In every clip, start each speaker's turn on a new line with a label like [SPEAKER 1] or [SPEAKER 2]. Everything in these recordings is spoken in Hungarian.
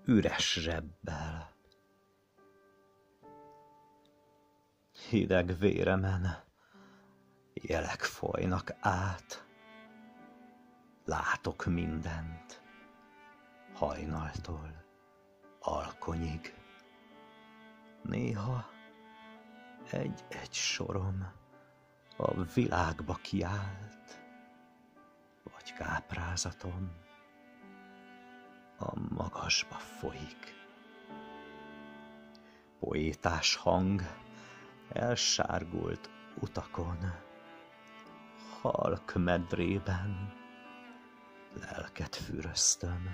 [SPEAKER 1] üres zsebbel. Hideg véremen jelek folynak át, látok mindent, hajnaltól alkonyig. Néha egy-egy sorom a világba kiált, vagy káprázatom a magasba folyik. Poétás hang elsárgult utakon, halk medrében lelket füröztöm.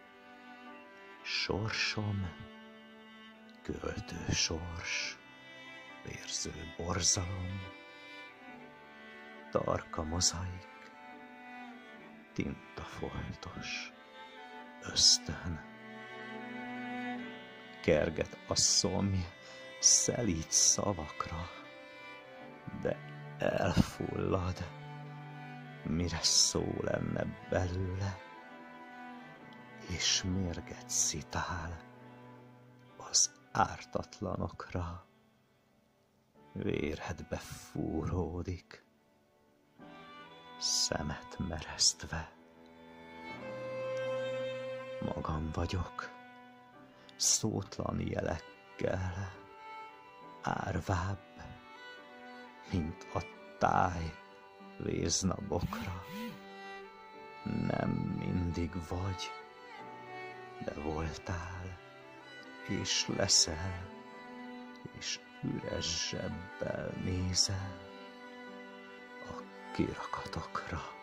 [SPEAKER 1] Sorsom költő sors, vérző borzalom, tarka mozaik, tintafoltos ösztön. Kerget a szomj szelíd szavakra, de elfullad, mire szó lenne belőle, és mérget szitál az ártatlanokra. Véredbe fúródik, szemet meresztve. Magam vagyok, szótlan jelekkel, árvább, mint a táj véznabokra. Nem mindig vagy, de voltál, és leszel, és üres zsebbel nézel a kirakatokra.